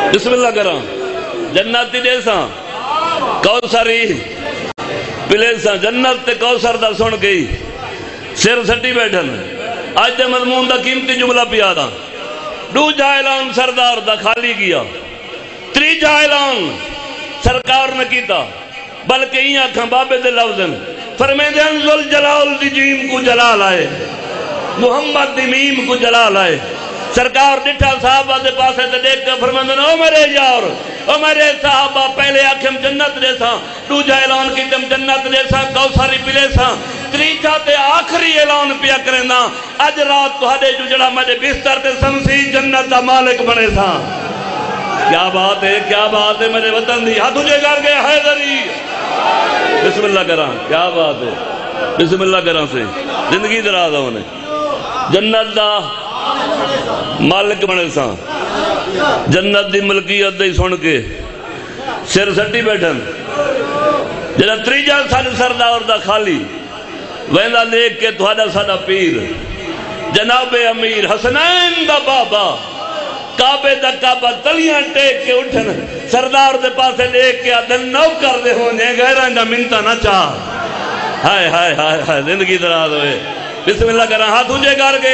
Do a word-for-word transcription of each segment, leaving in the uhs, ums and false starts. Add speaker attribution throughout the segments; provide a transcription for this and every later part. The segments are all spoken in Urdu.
Speaker 1: بسم اللہ کرام جنتی دے ساں کوثری پلے ساں جنت تے کوثر دا سن گئی سر سٹی بیٹھن آج دے مضمون دا قیمتی جملہ پیا دا دو جا اعلان سردار دا خالی گیا تری جا اعلان سرکار نے کیتا بلکہ ہی آنکھاں بابے دے لفظن فرمیدے انزل جلال دی جیم کو جلال آئے محمد دی میم کو جلال آئے سرکار ڈٹھا صحابہ دے پاسے تے دیکھ کے فرمیدے او میرے یار او میرے صحابہ پہلے آنکھیں جنت دے ساں دو جا اعلان کیتم جنت دے ساں کوثری پلے ساں تریچا تے آخری اعلان پیا کرنا اج رات تو ہڈے جو جڑا میرے بستر تے سمسی جنت دا مالک بنے ساں کیا بات ہے کیا بات ہے میرے وطن دی ہاتھ اٹھے کر کے حیدری بسم اللہ کرام کیا بات ہے بسم اللہ کرام سے زندگی دراز ہونے جنت دا مالک بنے ساں جنت دی ملکیت دی سن کے سر سٹی بیٹھن جنہ تریجا سال سردار دا خالی ویندہ دیکھ کے تھوڑا ساڑا پیر جناب امیر حسنین دا بابا کعبے دا کعبہ تلیاں ٹیک کے اٹھن سردار دے پاسے لے کے آدھن نو کر دے ہونے غیران دا منتا نہ چاہ ہائے ہائے ہائے ہائے زندگی دراز ہوئے بسم اللہ کریں ہاتھ اونچے کر کے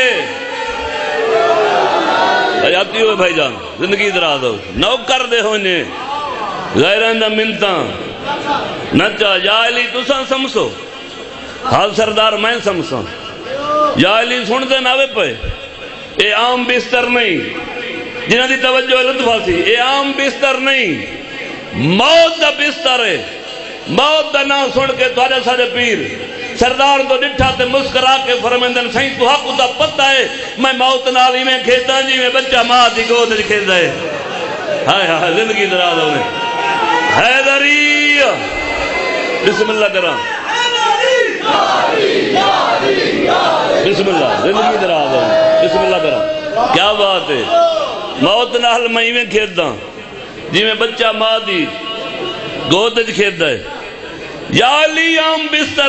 Speaker 1: آتی ہوئے بھائی جان زندگی دراز ہو نو کر دے ہونے غیران دا منتا نہ چاہ یا علی تساں سمسو حال سردار میں سمسو یا علی سن دے ناوے پہ اے عام بستر نہیں جنہاں دی توجہ لطفہ سی اے عام بستر نہیں موت دا بستر ہے موت دا نام سن کے توڑے سارے پیر سردار کو ڈٹھا تے مسکرا کے فرمیندن سہیں تو حق دا پتہ ہے میں موت نالی میں کھیتا جی میں بچہ ماں دی گود کھیتا ہے ہائے ہائے زندگی دراز ہونے حیدری بسم اللہ کرام بسم اللہ زندگی دراز ہونے بسم اللہ کرام کیا بات ہے موت نال میں میں کھیتا جی میں بچہ ماں دی گود کھیتا ہے یا علی عام بستر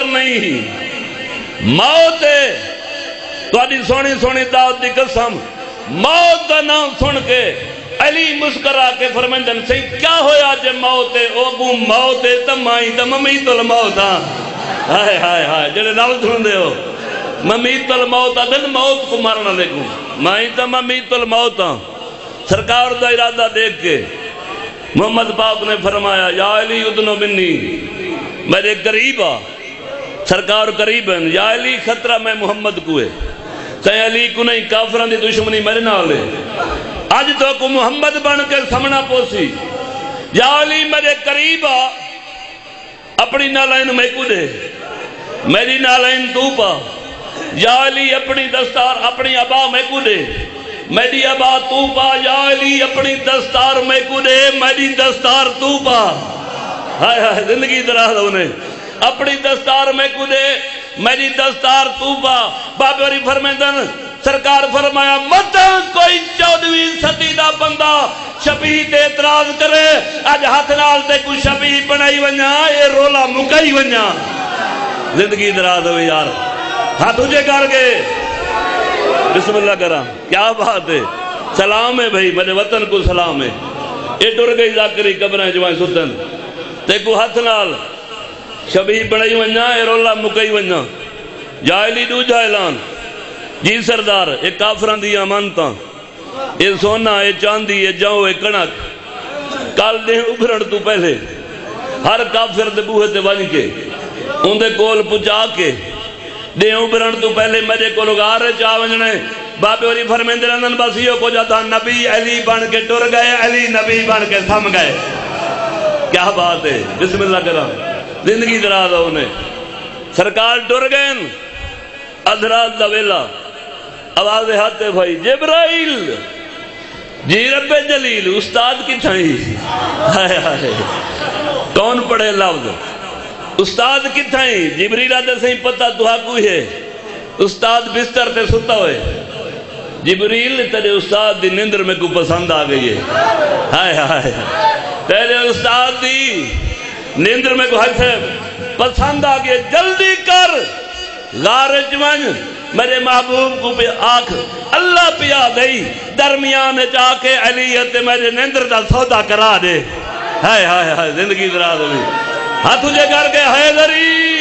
Speaker 1: نہیں موت ہے تو آدھی سونی سونی دعوت دی قسم موت دا نام سن کے علی مسکرا کے فرمندن سے کیا ہویا جے موت ہے او گو موت ہے تمائی تا ممیت الموت ہاں ہائے ہائے ہائے جڑے نال سن دے ہو ممیت الموت دن موت کو مارنا لگوں مائی تا ممیت الموت ہاں سرکار دا ارادہ دیکھ کے محمد پاک نے فرمایا یا علی ادنو منی میرے قریب آ سرکار قریب ہیں یا علی خطرہ میں محمد کو ہے تین علی کو نہیں کافران دی دشمنی میرے نال ہے آج تو کو محمد بن کے سمنا پوسی یا علی میرے قریب آ اپنی نالائن میں کو دے میری نالائن تو پا یا علی اپنی دستار اپنی عبا میں کو دے میری عبا تو پا یا علی اپنی دستار میں کو دے میری دستار تو پا ہائے ہائے زندگی دراز ہونے اپنی دستار میں کو دے میری دستار تو پا بابری فرمیدن سرکار فرمایا مت کوئی چودویں صدی دا بندہ شبیہ تے اعتراض کرے آج ہاتھ نال تے کوئی شبیہ بنائی ونیا اے رولا مکائی ونیا زندگی دراز ہوئے یار ہاتھ اونچے کر کے بسم اللہ کرام کیا بات ہے سلام ہے بھائی میرے وطن کو سلام ہے اے ٹر گئی ذاکری قبریں جوائیں ستن تے کو ہاتھ نال شبیہ بنائی ونیا اے رولا مکائی ونیا جائلی دو جائلان جی سردار اے کافران دی امانتاں اے سونا اے چاندی اے جاؤ اے کنک کال دیں ابھرن تو پہلے ہر کافر دے بوہے تے ون کے ان دے کول پچا کے دیں ابھرن تو پہلے میرے کو لوگ آرے چاہ ونجنے بابے وری فرمیندے رندن بسیوں کو جاتا نبی علی بن کے ٹر گئے علی نبی بن کے سم گئے کیا بات ہے بسم اللہ کرام زندگی دراز ہونے سرکار ٹر گئے ادھرات دا ویلا آواز ہاتھے بھائی جبرائیل جی رب جلیل استاد کی تھائیں ہائے ہائے کون پڑھے لفظ استاد کی تھائیں جبریل آدھے سے ہی پتہ تو ہاں کوئی ہے استاد بستر تے ستا ہوئے جبریل تیرے استاد دی نندر میں کو پسند آ گئی ہے ہائے ہائے تیرے استاد دی نندر میں کو حج سے پسند آ گئی جلدی کر غار جوان میرے محبوب کو پہ آنکھ اللہ پیا دئی درمیان چاہ کے علیت میرے نیندر دا سودا کرا دے ہائے ہائے ہائے زندگی دراز ہوئی ہاں تجھے کر کے حیدری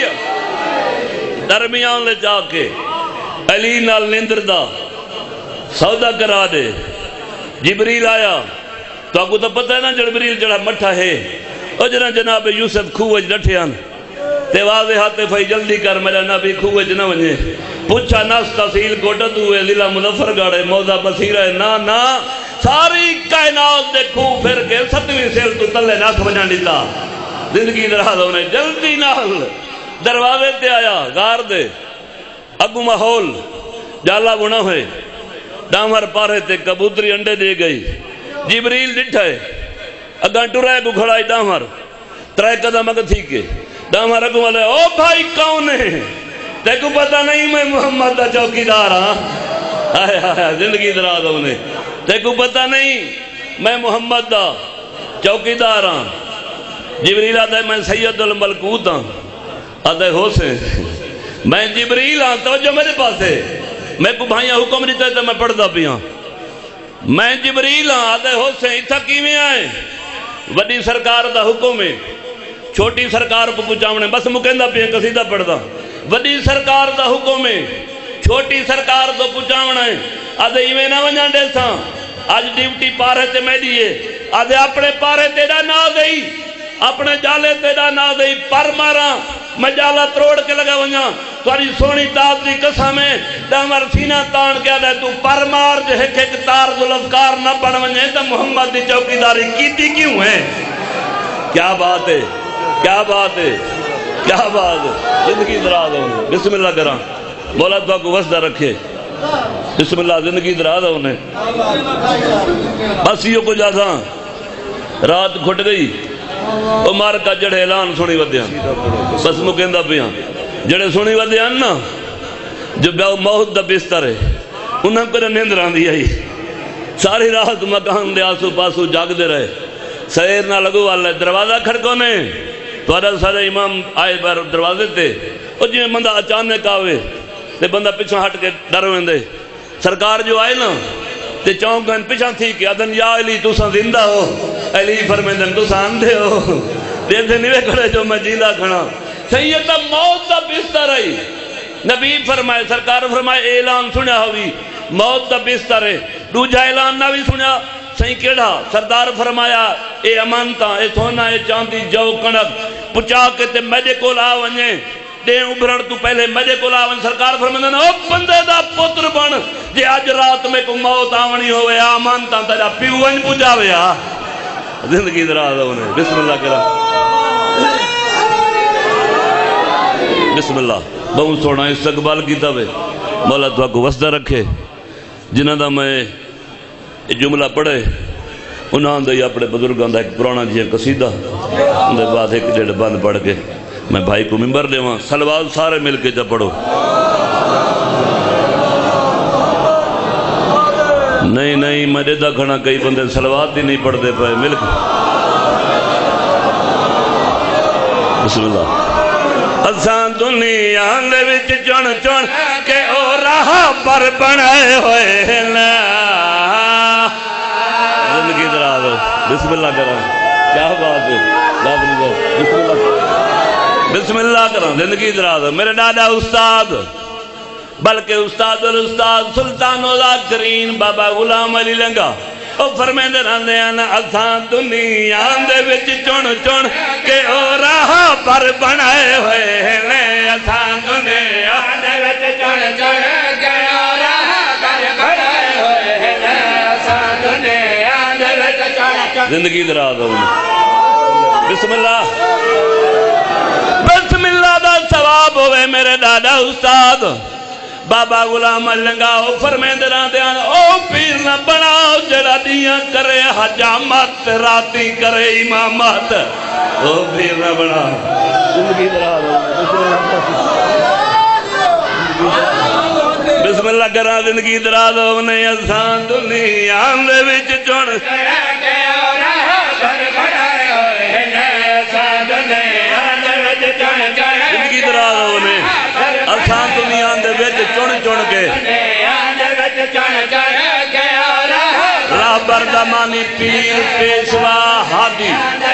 Speaker 1: درمیان لے جا کے علی نال نیندر دا سودا کرا دے جبریل آیا تو آپ کو تو پتہ ہے نا جبریل جڑا مٹھا ہے او جنا جناب یوسف کھوج ڈٹھیاں تے واضح ہاتھے فائی جلدی کر میرا نبی کھوج نہ ونجے پوچھا ناس تحصیل کوٹت ہوئے ضلع مظفر گاڑے موضع بصیرہ نا نا ساری کائنات دے کھو پھر کے ستویں سیل تو تلے ناس بجان دیتا زندگی دراز ہونے جلدی نال دروازے تے آیا غار دے اگو ماحول جالا بنا ہوئے ڈامر پارے تے کبوتری انڈے دے گئی جبریل ڈٹھائے اگاں ٹرائے کو کھڑائی ڈامر ترائے قدم اگر تھی کے ڈامر اگو والے او بھائی کون ہے تے کو پتہ نہیں میں محمد دا چوکی دار ہاں آئے آئے زندگی دراز ہونے تے کو پتہ نہیں میں محمد دا چوکی دار ہاں جبریل آتا ہے میں سید الملکوت ہاں آتا ہے حسین میں جبریل ہاں توجہ میرے پاس ہے میں کو بھائیاں حکم دیتا ہے تو میں پڑھتا پیا میں جبریل ہاں آتا ہے حسین اتھا کیویں آئے وڈی سرکار دا حکم ہے چھوٹی سرکار کو پچھاونے بس مکندہ پیا قصیدہ پڑھتا وڈی سرکار دا حکم ہے چھوٹی سرکار تو پچھاونے آدھے ایویں نہ ونجان دے ساں آج ڈیوٹی پارے تے میں دیئے آدھے اپنے پارے تیڑا نہ دئی اپنے جالے تیڑا نہ دئی پر مارا میں جالا تروڑ کے لگا ونجا تواری سونی تاب دی قسم ہے دامر سینہ تان کے آدھے تو پر مار جو ہے کہ ایک تار ذوالفقار نہ بڑھ ونجے تو محمد دی چوکی داری کیتی کیوں ہے کیا بات ہے کیا بات ہے کیا بات ہے زندگی دراز ہونے بسم اللہ کرام مولا تو کو وسدہ رکھے بسم اللہ زندگی دراز ہونے بس یہ کو جاتا رات کھٹ گئی وہ مار کا جڑے اعلان سنی ودیاں بس مکندہ پیاں جڑے سنی ودیاں نا جو موت دا بستر ہے انہاں کو نیندر آندھی آئی ساری رات مکان دے آسو پاسو جاگ دے رہے سیر نہ لگو والا دروازہ کھڑکونے تو آدھا سارے امام آئے بار دروازے تے اور جی بندہ اچانک آوے تے بندہ پیچھا ہٹ کے ڈر ویندے سرکار جو آئے نا تے چونکن پیچھا تھی کہ آدھن یا علی تو ساں زندہ ہو علی فرمیندن تو ساں اندھے ہو دیتے نوے کھڑے جو میں جیدہ کھڑا سیدہ موت دا بستر ہے نبی فرمائے سرکار فرمائے اعلان سنیا ہوئی موت دا بستر ہے دوجہ اعلان نہ بھی سنیا سہیں کیڑا سردار فرمایا اے امانتا اے سونا اے چاندی جو کنک پچا کے تے میڈے کو لا ونجے دے ابھرڑ تو پہلے میڈے کو لا ونجے سرکار فرمایا او بندے دا پتر بن جے آج رات میں کو موت آونی ہوئے امانتا تیرا پیو ونج پجاوے آ زندگی دراز ہونے بسم اللہ کرا بسم اللہ بہت سونا استقبال کیتا وے مولا تو کو وسدہ رکھے جنہ دا میں جملہ پڑھے انہاں دے اپنے بزرگاں دا ایک پرانا جی قصیدہ ان دے بعد ایک ڈیڑھ بند پڑھ کے میں بھائی کو ممبر دے وہاں سلوات سارے مل کے جا پڑھو نہیں نہیں میں دیدہ کھڑا کئی بندے سلوات ہی نہیں پڑھ دے پائے مل کے بسم اللہ اساں دنیا دے وچ چن چن کے او راہ پر بنائے ہوئے نا زندگی دراز ہو بسم اللہ کرام کیا بات ہے بسم اللہ بسم اللہ کرام زندگی دراز ہو میرے دادا استاد بلکہ استاد الاستاد سلطان الذاکرین بابا غلام علی لنگا او فرمیندے رہندے ہیں اساں دنیا دے وچ چن چن کے او راہ پر بنائے ہوئے ہیں اساں دنیا دے وچ چن چن کے او راہ پر بنائے ہوئے ہیں اساں دنیا دے وچ چن چن زندگی دراز ہو بسم اللہ بسم اللہ دا ثواب ہوئے میرے دادا استاد بابا غلام لنگاؤ فرمیندے رہندے ہیں او پیر نہ بناؤ جڑا دیاں کرے حجامت راتی کرے امامت او پیر نہ بناؤ زندگی دراز بسم اللہ کرا زندگی دراز ہونے اساں دنیا دے وچ چن زندگی دراز ہونے اساں دنیا دے وچ چن چن کے رابر دمانی پیر پیشوا ہادی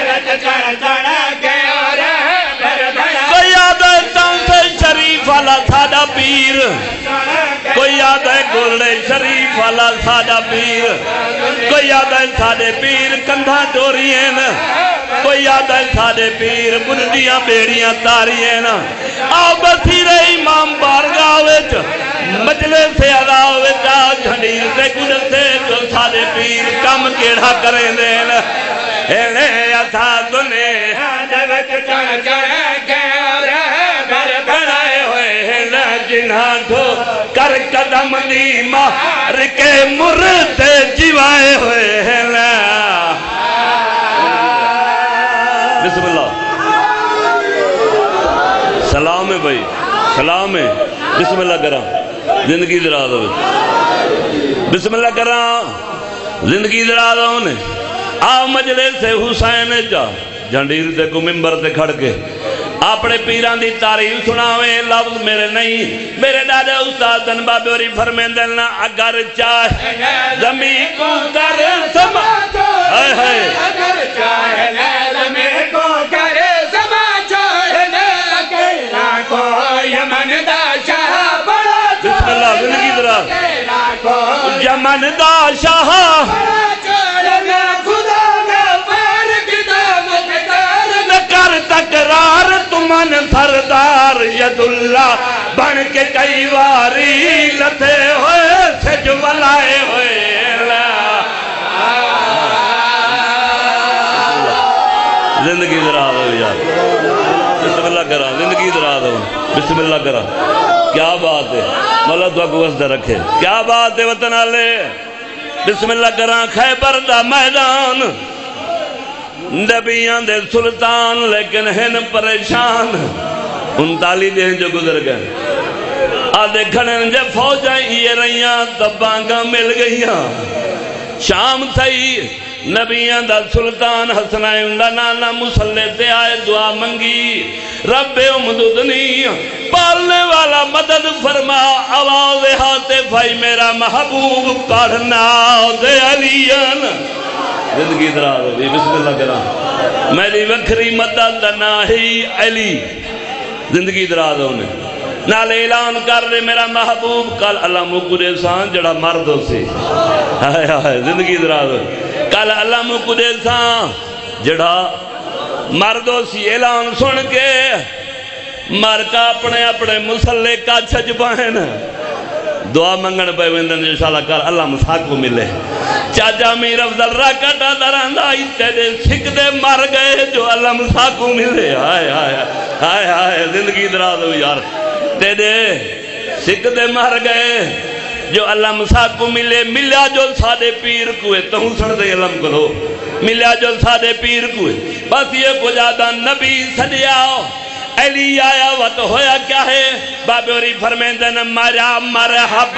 Speaker 1: کوئی یاد ہے تنسے شریف والا ساڈا پیر کوئی یاد ہے گولڑے شریف والا ساڈا پیر کوئی یاد ہے ساڈے پیر کندھا ٹوری ہیں کوئی یاد ہے ساڈے پیر بندیاں بیڑیاں تاری ہیں آؤ بسیرے امام بارگاہ وچ مجلس سے ادا وچا جھنڈیر سے گزرتے جو ساڈے پیر کم کیڑا کریں دین اے اسا دنیا وچ چڑھ چڑھ کے گھر بنائے ہوئے جنہاں تو کر قدم دی مار کے مرد جیوائے ہوئے ہیں بسم اللہ سلام ہے بھائی سلام ہے بسم اللہ کرام زندگی دراز ہوئے بسم اللہ کرام زندگی دراز ہونے آؤ مجلس سے حسین جا جھنڈیر تے کو ممبر تے کھڑ کے اپنے پیران دی تعریف سناویں لفظ میرے نہیں میرے دادا استاد دن بابیوری فرمین دلنا اگر چاہے زمین کو کر سما ہائے ہائے اگر چاہے زمین کو کر سما چاہے اکیلا کو یمن دا شاہ بڑا بسم اللہ زندگی درہ یمن دا شاہ تقرار تمن سردار ید اللہ بن کے کئی واری لتے ہوئے سج ولائے ہوئے زندگی درا دو یار بسم اللہ کرا زندگی درا دو بسم اللہ کرا کیا بات ہے مولا دعا کو وسدہ رکھے کیا بات ہے وطن آلے بسم اللہ کرا خیبر دا میدان نبیان دے سلطان لیکن ہن پریشان انتالی دے جو گزر گئے آدھے کھڑن جے فوجیں یہ رہیاں تبانگاں مل گئیاں شام تھی نبیان دا سلطان حسنائن دا نانا مسلح تے آئے دعا منگی رب امددنی پالنے والا مدد فرما آواز ہاتھ بھائی میرا محبوب پڑھنا دے علیان زندگی درا دو بسم اللہ کرا میری وکھری مدد ناہی علی زندگی درا دو نے نال اعلان کر دے میرا محبوب کل اللہ مکدے سان جڑا مرد ہو سی ہائے ہائے زندگی درا دو کل اللہ مکدے سان جڑا مرد ہو سی اعلان سن کے مرکا اپنے اپنے مسلح کا چھج بہن دعا منگن پہ ویندن انشاءاللہ کر اللہ مساق کو ملے چاچا میر افضل راکٹا دراندہ ایتے دے سکھ دے مر گئے جو اللہ مساق کو ملے آئے آئے آئے آئے زندگی درا دو یار تے دے سکھ دے مر گئے جو اللہ مساق کو ملے ملیا جو سادے پیر کوئے تہوں سڑ دے علم کرو ملیا جو سادے پیر کوئے بس یہ کو جادا نبی صدیاؤ علی آیا وقت ہویا کیا ہے بابیوری فرمیندن مرا مرحب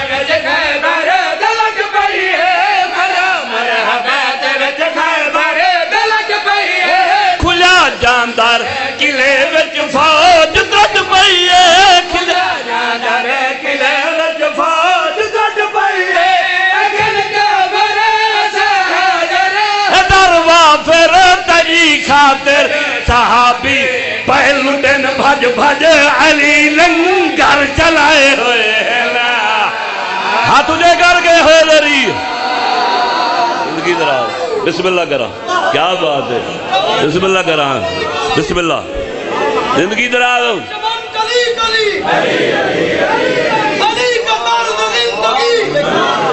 Speaker 1: کھلا جاندار قلعے وچ فوج گٹ پئی ہے کھلا جاندار قلعے وچ فوج گٹ پئی ہے اگن قبر سہاجر دروا پھر تری خاطر صحابی پہلو دن بھج بھج علی لنگر چلائے ہوئے ہاں تجھے کر گئے ہوئے دری زندگی درا بسم اللہ کرا کیا بات ہے بسم اللہ کرا بسم اللہ زندگی درا دو
Speaker 2: کلی کلی علی کا مرد زندگی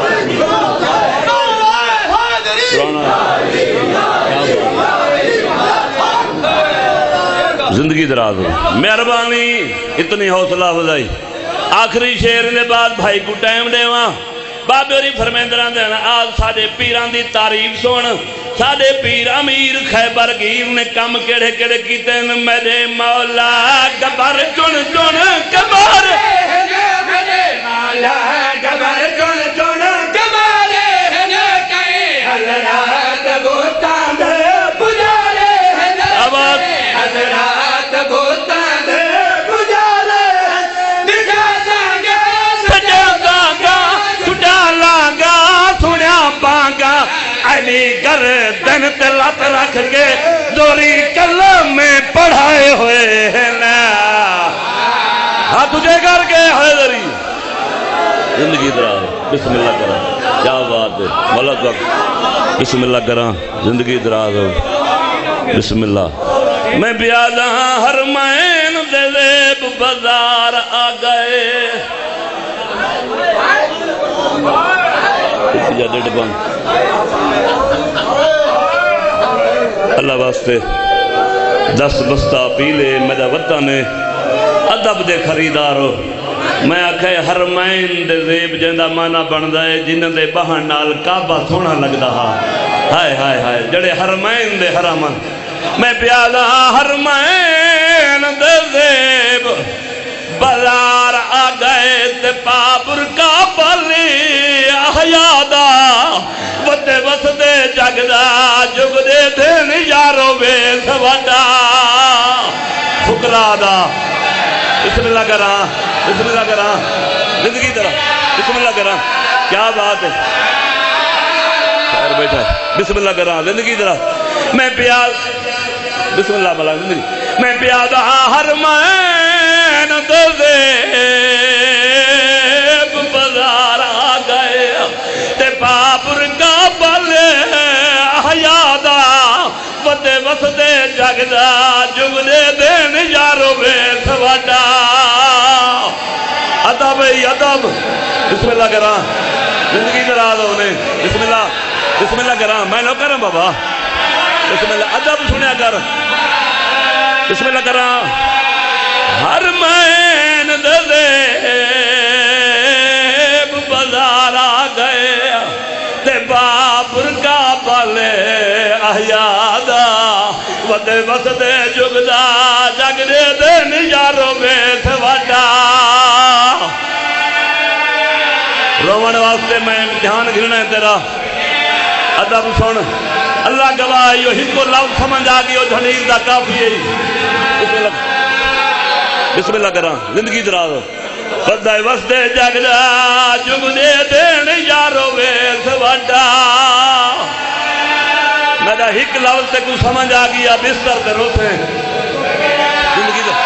Speaker 1: زندگی درا دو مہربانی اتنی حوصلہ افزائی آخری شعر نے بعد بھائی کو ٹائم دے وہاں بابیوری فرمیندران دینا آج ساڑے پیران دی تعریف سون ساڑے پیر امیر خیبر گیر نے کم کڑے کڑے کیتے ہیں میرے مولا گبر چن چن گبر میرے مولا گبر چن چن گبر کئی حضرات گوتان دے پجارے حضرات گوتان دے پجارے نجا سانگے تین تلات رکھ کے دوری کلم میں پڑھائے ہوئے ہیں نا ہاں تجھے کر کے حیدری زندگی دراز بسم اللہ کرا کیا بات ہے مولا وقت بسم اللہ کرا زندگی دراز ہو بسم اللہ میں بیادہ حرمین دے زیب بازار آ گئے اللہ واسطے دس بستہ پیلے میرا وطن ادب دے خریدارو میں آکھے حرمین دے زیب جندہ مانا بن دائے جنہ دے بہن نال کعبہ سونا لگ دہا ہائے ہائے ہائے جڑے حرمین دے حرامن میں پیادہ حرمین دے زیب بازار آ گئے تے پابر کعبہ لی احیادہ وتے وسدے جگدہ جگ دے دین یارو بے سوڑا فکرہ دا بسم اللہ کرا بسم اللہ کرا زندگی طرح بسم اللہ کرا کیا بات ہے خیر بیٹھا بسم اللہ کرا زندگی طرح میں پیاد بسم اللہ بلا زندگی میں پیادہ حرمین دے زیب بازار آ گئے تے پاپر کا بلے احیادہ وتے وسدے جگدہ جگلے دین یارو بے سوڑا ادب ادب بسم اللہ کرا زندگی دراز ہونے بسم اللہ بسم اللہ کرا میں لو کرم بابا بسم اللہ ادب سنیا کر بسم اللہ کرا حرمین دے زیب بازار آ گئے تے بابر کا بلے احیادہ وتے وسدے جگدہ جگدے دین یارو بے سوڑا رومن واسطے میں امتحان گھرنا ہے تیرا ادب سن اللہ گواہ یہ ہی کو لفظ سمجھ آگی اور جھلیل دا کافی ہے بسم اللہ بسم اللہ کرا زندگی دراز ہو فضائے وسدے جگدہ جگدے دین یارو بے سوڑا میرا ہک لفظ سے کچھ سمجھ آگی اب اس طرح کرو سے زندگی دراز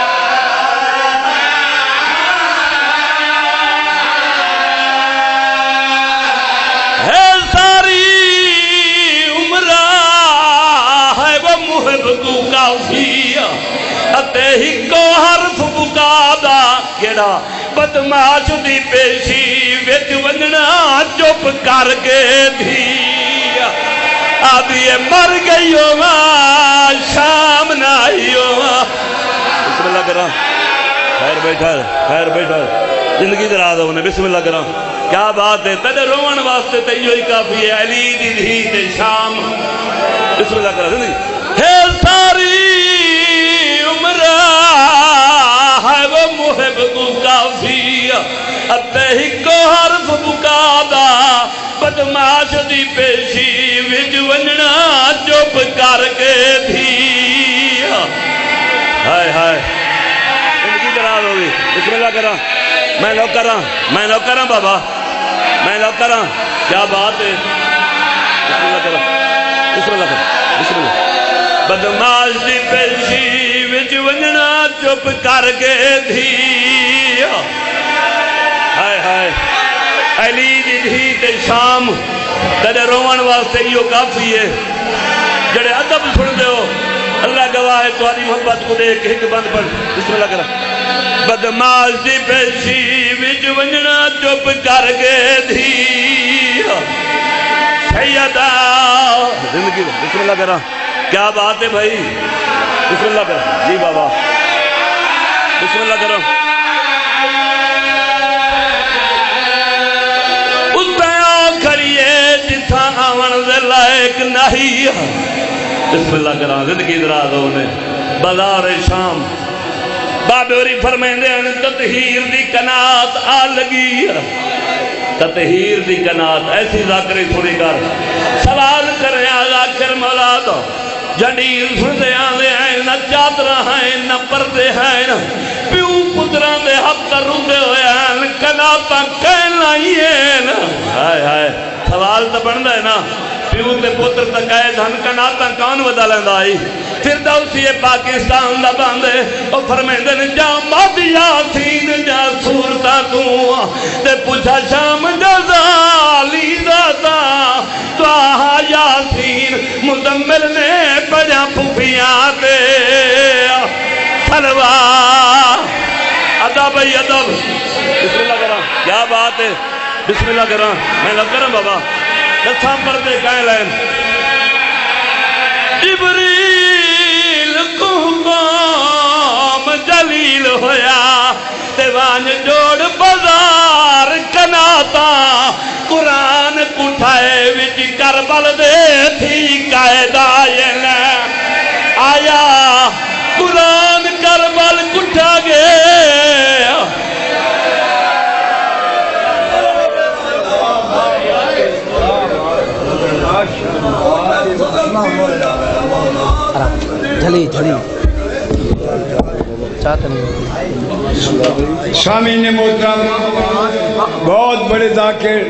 Speaker 1: ہے ساری عمرہ ہے وہ محب کو کافی اتے ہی کو حرف بکادا کیڑا بدماش دی پیشی ویچ وننا چپ کر کے دھی آدھی مر گئی ہو ماں شام نائی ہو ماں بسم اللہ کرا خیر بیٹھا خیر بیٹھا زندگی دراز ہونے بسم اللہ کرا کیا بات ہے تیرے رومن واسطے تیجو ہی کافی ہے علی دی دھی تے شام بسم اللہ کرا زندگی ہے ساری عمرہ ہے وہ محب کو کافی اتے ہی کو حرف بکادا بدماش دی پیشی وچ وننا چپ کر کے دھی ہائے ہائے زندگی دراز ہوگی بسم اللہ کرا میں لو کرا میں لو کرا بابا میں لو کرا کیا بات ہے بسم اللہ کرا بسم اللہ کرا بسم اللہ بدماش دی پیشی وچ وننا چپ کر کے دھی ہائے ہائے علی دی دھی تے شام تیرے رومن واسطے یہ کافی ہے جڑے ادب سن دے ہو اللہ گواہ ہے تمہاری محبت کو دیکھ ایک بند پر بسم اللہ کرا بدماش دی پیشی وچ ونجنا چپ کر کے دھی سیدہ زندگی بسم اللہ کرا کیا بات ہے بھائی بسم اللہ کرا جی بابا بسم اللہ کرا لائق نہیں بسم اللہ کرا زندگی دراز ہونے بازار شام بابوری فرمائندے ہیں تطہیر دی کنات آ لگی تطہیر دی کنات ایسی ذاکری تھوڑی کر سوال کرے ذاکر مولا دو جنیل سنتے آنے ہیں نہ چادرہ ہیں نہ پردے ہیں پیو پتران دے حق کر روندے ہوئے ہیں کناتا کہنا ہی ہے ہائے ہائے سوال تو بڑھنا ہے نا پیو تے پوتر تک آئے دھن کناتا کان ودا لیندہ آئی فردوسی پاکستان دا باندے او فرمیندن جا مادی یاسین جا سورتا تو تے پوچھا شام جزالی دادا تو آہا یاسین مدمل نے پڑھا پھوپیاں دے سلوہ ادب ای ادب بسم اللہ کرام کیا بات ہے بسم اللہ کرام میں لگ کرم بابا دستان پر دے کہیں لین جبریل کو قوم جلیل ہویا دیوان جوڑ بازار کناتا قرآن کٹھائے وچ کربل دے تھی قائدہ یہ آیا قرآن کربل کٹھا گیا
Speaker 3: جھلی جھلی چاہتا نہیں
Speaker 4: سامعین محترم بہت بڑے ذاکر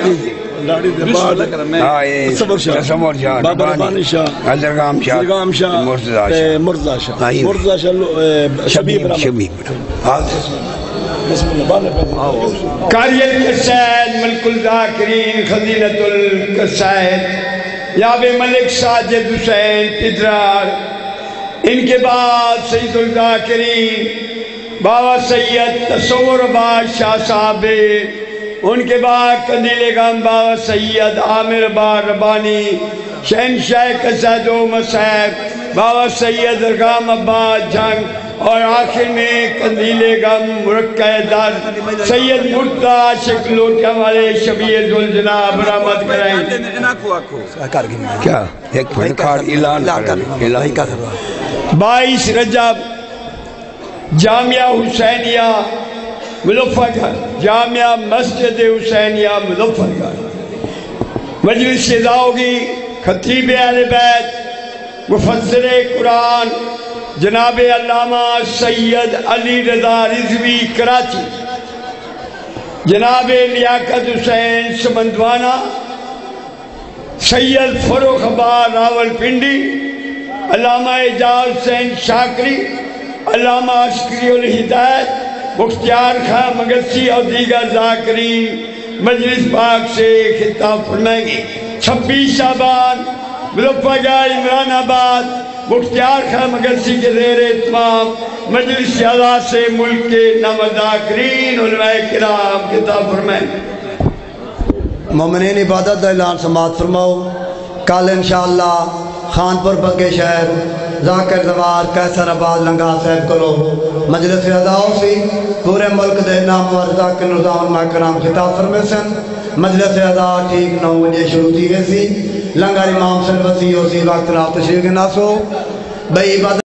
Speaker 3: صبر شاہ
Speaker 4: بابا ربانی شاہ
Speaker 3: حضرگام شاہ
Speaker 4: مرزا شاہ مرزا شاہ شبیب
Speaker 3: شبیب
Speaker 4: قاری القصائد ملک الذاکرین خزینت القصائد یاب ملک ساجد حسین پدرار ان کے بعد سید الذاکرین بابا سید تصور بادشاہ صاحب ان کے بعد قندیل غم بابا سید عامر بار ربانی شہنشاہ قصائد و مصائب بابا سید ارغام عباس جنگ اور آخر میں قندیل غم مرکہ در سید مرتضی شکلوٹیا والے شبیر ذوالجناب رحمت کریں
Speaker 3: کیا ایک فنکار اعلان کریں
Speaker 4: بائیس رجب جامعہ حسینیہ مظفر گڑھ جامعہ مسجد حسینیہ مظفر گڑھ مجلس شزا ہوگی خطیب اہل بیت مفسر قرآن جناب علامہ سید علی رضا رضوی کراچی جناب لیاقت حسین سمندوانہ سید فروخ آباد راول پنڈی علامہ اعجاز حسین شاکری علامہ عسکری الہدایت مختار خان مگسی اور دیگر ذاکرین مجلس پاک سے خطاب فرمائیں گے چھبیس شعبان مظفر گڑھ عمران آباد مختار خان مگسی کے زیر اتمام مجلس شہزاد سے ملک کے نام ذاکرین علماء کرام خطاب فرمائیں گے
Speaker 5: مومنین عبادت دا اعلان سماعت فرماؤ کل انشاءاللہ خانپور بگے شہر ذاکر دوار کیسر آباد لنگا صاحب کرو مجلس اداؤ سی پورے ملک دے نامور ذاکر نظام علماء کرام خطاب فرمے سن مجلس ادا ٹھیک نو بجے شروع تھی گئی سی لنگر امام صاحب وسیع ہو سی وقت رات تشریف کے ناسو بھئی عبادت